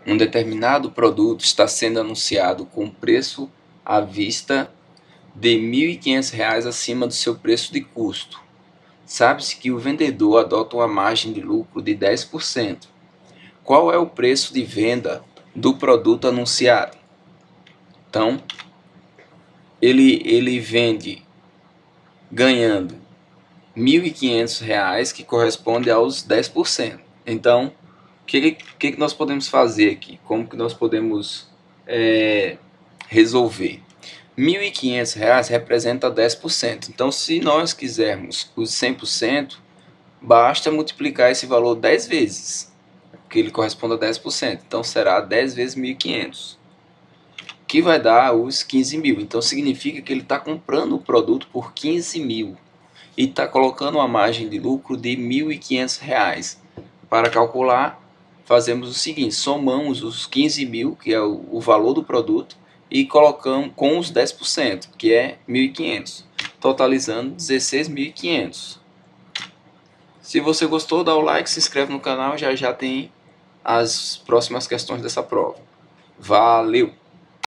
Um determinado produto está sendo anunciado com preço à vista de R$ 1.500 acima do seu preço de custo. Sabe-se que o vendedor adota uma margem de lucro de 10%. Qual é o preço de venda do produto anunciado? Então, ele vende ganhando R$ 1.500, que corresponde aos 10%. Então, o que nós podemos fazer aqui? Como que nós podemos resolver? R$ 1.500 representa 10%. Então, se nós quisermos os 100%, basta multiplicar esse valor 10 vezes, porque ele corresponde a 10%. Então, será 10 vezes 1.500, que vai dar os 15 mil. Então, significa que ele está comprando o produto por 15 mil e está colocando uma margem de lucro de R$ 1.500. Para calcular, fazemos o seguinte: somamos os 15 mil, que é o valor do produto, e colocamos com os 10%, que é 1.500, totalizando 16.500. Se você gostou, dá o like, se inscreve no canal, já tem as próximas questões dessa prova. Valeu!